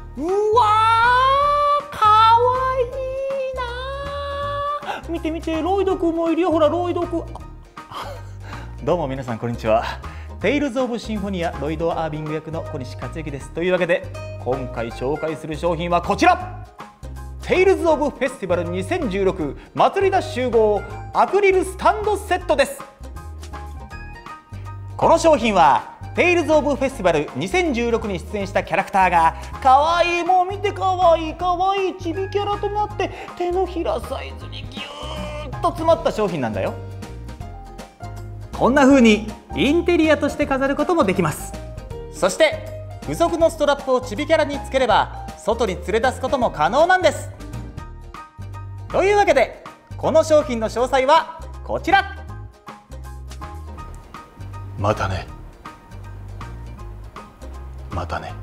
うわー、かわいいな。見て見て、ロイドくんもいるよ。ほらロイドくん。どうも皆さんこんにちは。テイルズ・オブ・シンフォニアロイド・アービング役の小西克幸です。というわけで今回紹介する商品はこちら、テイルズ・オブ・フェスティバル2016祭りだ集合アクリルスタンドセットです。この商品はテイルズ・オブ・フェスティバル2016に出演したキャラクターがかわいい、もう見てかわいいかわいいちびキャラとなって手のひらサイズにギューッと詰まった商品なんだよ。こんな風にインテリアとして飾ることもできます。そして付属のストラップをちびキャラにつければ外に連れ出すことも可能なんです。というわけでこの商品の詳細はこちら。またね。またね。